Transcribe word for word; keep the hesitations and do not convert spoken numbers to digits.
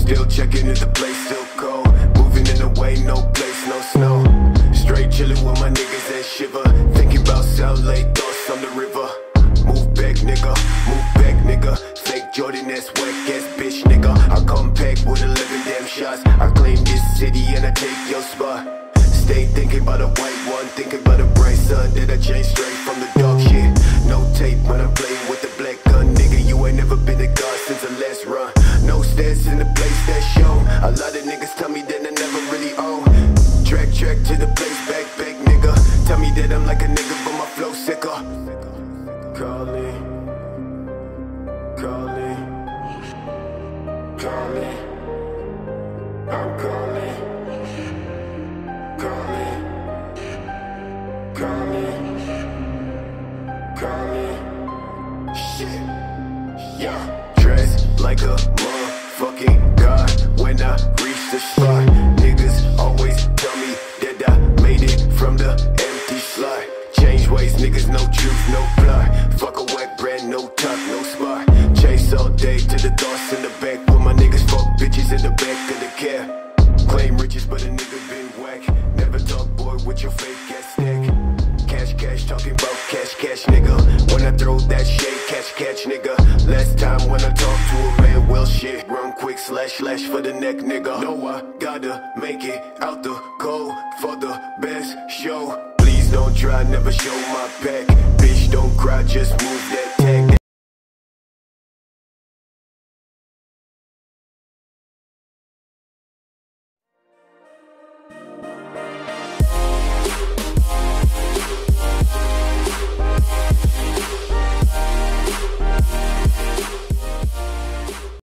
Still checking if the place still cold. Moving in the way, no place, no snow. Straight chillin' with my niggas that shiver. Thinking about South Lake, thoughts on the river. Move back, nigga, move back, nigga. Fake Jordan, that's whack ass bitch, nigga. I come pack with eleven damn shots. I claim this city and I take your spot. Stay thinking about a white one, thinking about a bright sun that I changed straight from the dog shit. No tape when I'm playing with the black gun, nigga. You ain't never been a god since the last run. No stats in the place that show. A lot of niggas tell me that I never really own. Track, track to the place, back, back, nigga. Tell me that I'm like a nigga, but my flow sicker. Calling, calling, calling. I'm calling, calling, calling, calling. Shit, yeah. Dressed like a motherfucking god when I reach the spot. Niggas always tell me that I made it from the empty slot. Change ways, niggas, no truth, no plot. Fuck a wet brand, no top, no spot. Chase all day to the thoughts in the back. With my niggas, fuck bitches in the back of the cab. Claim riches, but a nigga been whack. Never talk, boy, with your fake ass stick. Cash, cash, talking about cash, cash, nigga. When I throw that shade, catch, catch, nigga. Last time when I talk to a man, well shit. Run quick, slash, slash for the neck, nigga. Know I gotta make it out the cold for the best show. Please don't try, never show my pack. Bitch, don't cry, just move that tag.